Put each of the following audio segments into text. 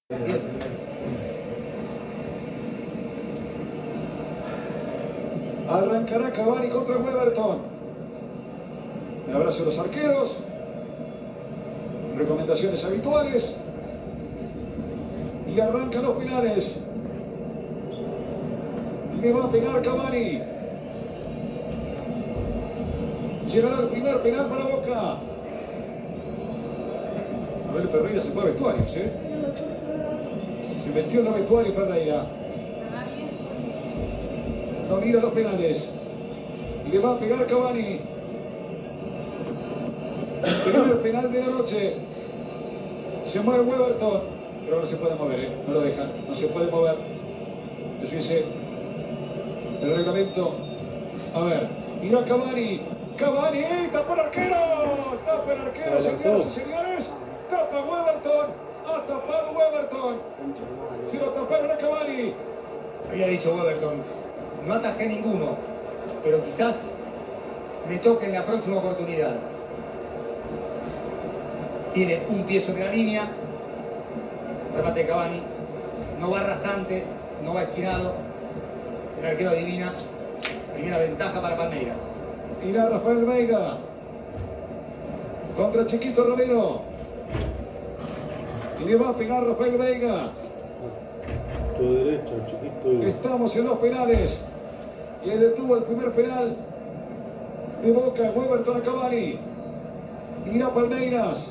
Arrancará Cavani contra Weberton. Un abrazo a los arqueros. Recomendaciones habituales. Y arrancan los penales. Le va a pegar Cavani. Llegará el primer penal para Boca. Abel Ferreira se fue a vestuarios, ¿eh? Se metió en los vestuarios Ferreira. No mira los penales. Y le va a pegar Cavani. Primer penal de la noche. Se mueve Weberton. Pero no se puede mover, ¿eh? No lo dejan. No se puede mover. Eso dice el reglamento. A ver. Mira Cavani. Cavani. ¡Tapa el arquero! ¡Tapa el arquero, señoras y señores! ¡Tapa Weberton! ¡Ha tapado Weberton! Se lo taparon a Cavani. Había dicho Weberton, no atajé ninguno, pero quizás me toque en la próxima oportunidad. Tiene un pie sobre la línea, remate de Cavani, no va rasante, no va esquinado, el arquero adivina, primera ventaja para Palmeiras. Irá Rafael Veiga contra Chiquito Romero. Y le va a pegar Rafael Veiga. Tu derecha, Chiquito. Estamos en los penales. Le detuvo el primer penal de Boca. Weberton a Cavani. Irá Palmeiras.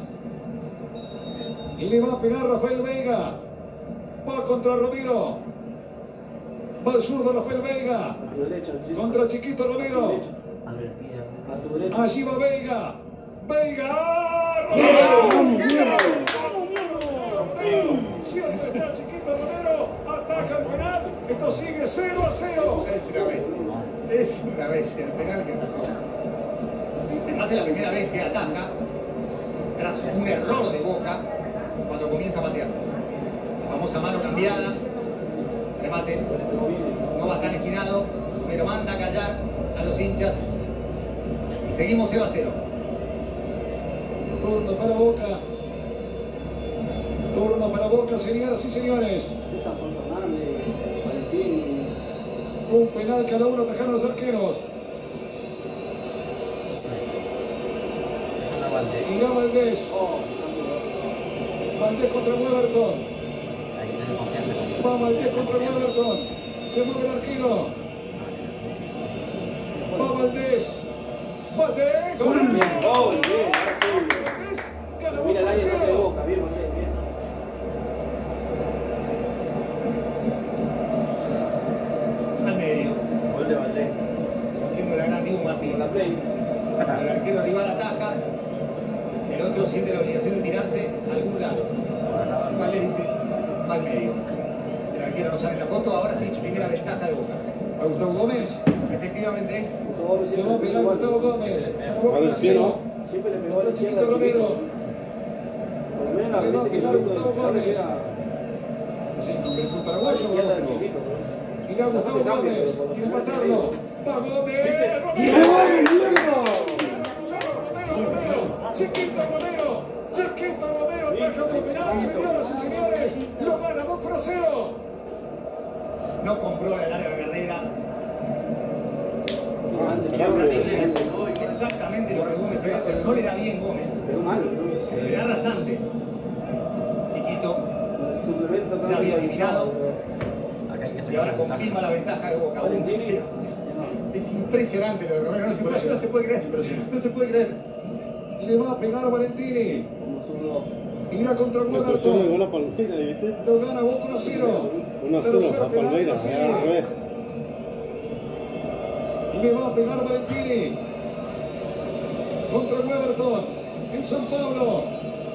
Y le va a pegar Rafael Veiga. Va contra Romero. Va al zurdo Rafael Veiga. Contra Chiquito Romero. Allí va Veiga. Veiga. Siempre está Chiquito Romero. Ataca el penal. Esto sigue 0-0. Es una bestia el penal que atajó. Además es la primera vez que ataja tras un error de Boca cuando comienza a patear. La famosa mano cambiada. Remate. No va tan esquinado, pero manda a callar a los hinchas. Y seguimos 0-0. Turno para Boca. Turno para Boca, señoras y señores. Un penal cada uno, atajaron los arqueros. Irá Valdés. Valdés contra Weberton. Va Valdés contra Weberton. Se mueve el arquero. Va Valdés. Valdés. ¡Gol! ¡Gol! Mira el aire de Boca. Bien, bien. Al medio. Gol de Valdés. Haciendo la gran Dibu Martínez. El arquero rival ataja. El otro siente la obligación de tirarse a algún lado. Valdés dice, va al medio. El arquero no sale en la foto. Ahora sí, primera ventaja de Boca. A Gustavo Gómez. Efectivamente. Le va a pegar Gustavo Gómez. Siempre le pegó a la Chiquito Romero. Por lo menos Le va a que pegar Gustavo Gómez. Sí, pero fue paraguayo o otro. Mirá Gustavo Gómez. Quiere empatarlo. Va Gómez. Romero. Chiquito Romero. Chiquito Romero. Ataja otro penal, señoras y señores. Lo gana 2-0. No compró la larga carrera. Exactamente lo que Gómez iba a hacer. No le da bien Gómez. Le da rasante. Chiquito ya había adivinado. Y ahora confirma la ventaja de Boca. Es impresionante lo de Romero. No se puede creer. No se puede creer. Le va a pegar a Valentini. Irá contra Weberton. Lo gana Boca 1-0. 1-0 a Palmeiras. Le va a pegar Valentini contra Weberton en San Pablo.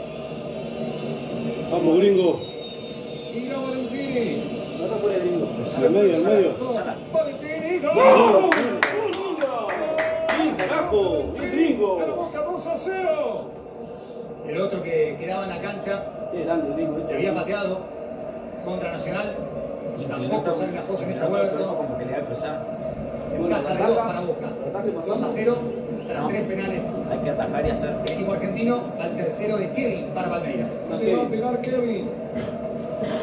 Vamos, gringo. Irá Valentini. Al medio. Valentini. ¡Gol! ¡Bien, carajo! ¡Bien, gringo! Gana Boca 2-0. El otro que quedaba en la cancha, que había pateado contra Nacional, y tampoco sale la foto en esta Weberton. Como que le va a cruzar. Ventaja de 2 para Boca. 2-0 tras 3 penales. Hay que atajar y hacer. El equipo argentino al tercero de Kevin para Palmeiras. Le va a pegar Kevin.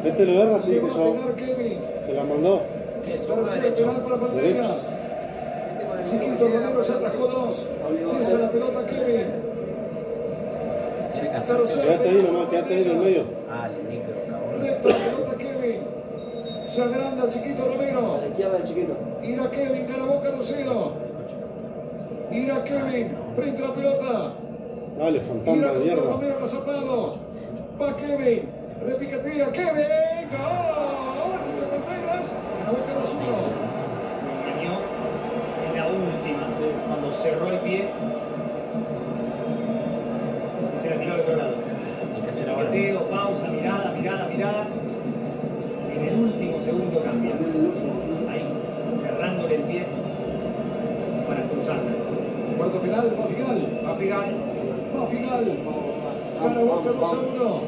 Este lo agarra, te Le dije va a yo. pegar Kevin. Se la mandó. Tercer penal para Palmeiras. Chiquito Romero ya atajó dos. Pisa la pelota Kevin. Tiene que hacerse. Quédate ahí nomás, quédate ahí en el medio. Ah, le indico, cabrón. Recta la pelota Kevin. Se agranda Chiquito Romero. A la izquierda del chiquito. Irá Kevin, gana Boca 2-0. Irá Kevin, frente a la pelota. Dale, fantasma Irá de contra mierda. Romero agazapado. Va Kevin, repiquetea Kevin. Gol de Palmeiras. Gana Boca 2-1. Lo engañó en la última, cuando cerró el pie y se la tiró al otro lado. Hay que hacer ahora. Piqueteo, pausa, mirada, mirada, mirada. En el último segundo cambia. Ahí, cerrándole el pie para cruzarla. Cuarto penal, va Figal. Va a pegar. Va Figal. Gana Boca 2-1.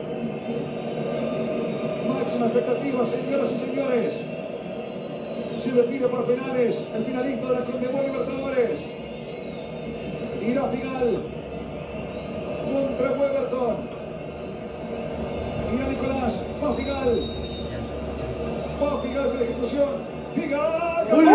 Máxima expectativa, señoras y señores. Se define por penales el finalista de la Conmebol Libertadores. Irá Figal contra Weberton. Irá Nicolás. Va Figal. Va Figal con la ejecución. Figal. ¡Gol!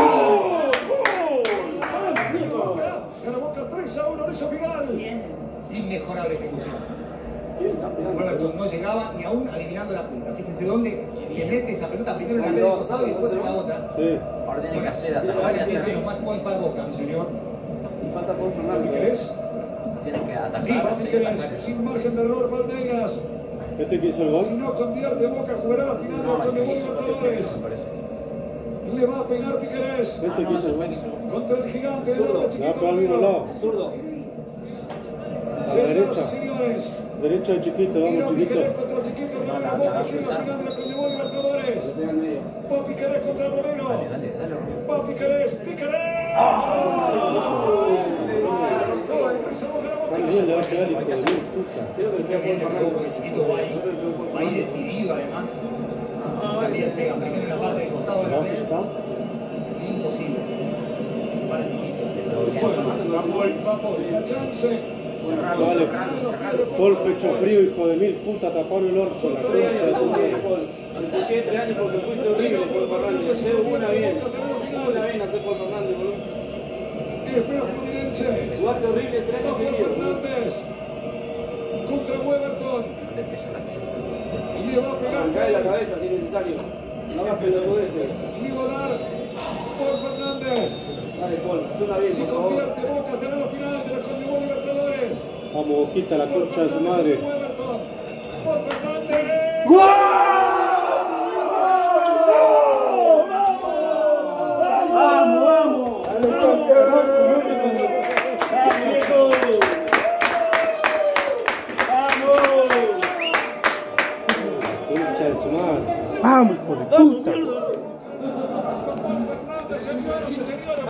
Gana Boca 3-1. Lo hizo Figal. Inmejorable ejecución. Roberto no llegaba ni aún adivinando la punta. Fíjense dónde se mete esa pelota primero en la red del costado y después en la otra. Sí. Ahora tiene que hacer atajar y Ahora sí hacer. los match points para Boca. Sí, señor. Y falta Paul ¿Qué Fernández. querés? Tiene que Va atajar. Piquerés, sin margen de error, Palmeiras. Este que hizo el Si gol. no convierte Boca, jugará la final de la Conmebol Libertadores. Me parece. Le va a pegar Piquerés Ese que No, hizo el fue gol. que hizo. contra el gigante de Zurdo. doble Le va a Chiquito pegar al mismo Romero. lado. Zurdo. Señoras derecha. y señores, Derecho de chiquito, Irá vamos chiquito. Piquerés contra Chiquito Romero. Boca quiere la final de la Conmebol Libertadores. Se pega al medio. Va Piquerés contra Romero. Dale, Romero. Va Piquerés, Piquerés. También le va a pegar, hijo de mil puta. Creo que le pega Paul Fernández. Porque Chiquito va ahí decidido además. También pega primero en la parte del costado de la red. Imposible. Para Chiquito. Va Paul, la chance. Dale. Paul pecho frío, hijo de mil puta, tapando el orto, la 3 concha años de te tu puteé, madre. Paul. Te puteé 3 años porque fuiste horrible, Paul Fernández. Hacé una bien. Una bien hacer Paul Fernández, boludo. Espera Fluminense. Jugaste horrible 3 Va años Paul seguidos, boludo. Fernández contra Weberton. No le pesa la cinta. Le va a pegar Arrancale la cabeza si es necesario. No hagas pelotudeces. Ni volar. Paul Fernández. Dale, Paul, haz una bien, Si por favor. convierte Boca, estará en la final de la Conmebol Libertadores. Vamos, Boquita, la Paul concha de su Fernández madre. contra Weberton. Paul Fernández. Concha de su madre. Vamos, hijo de puta.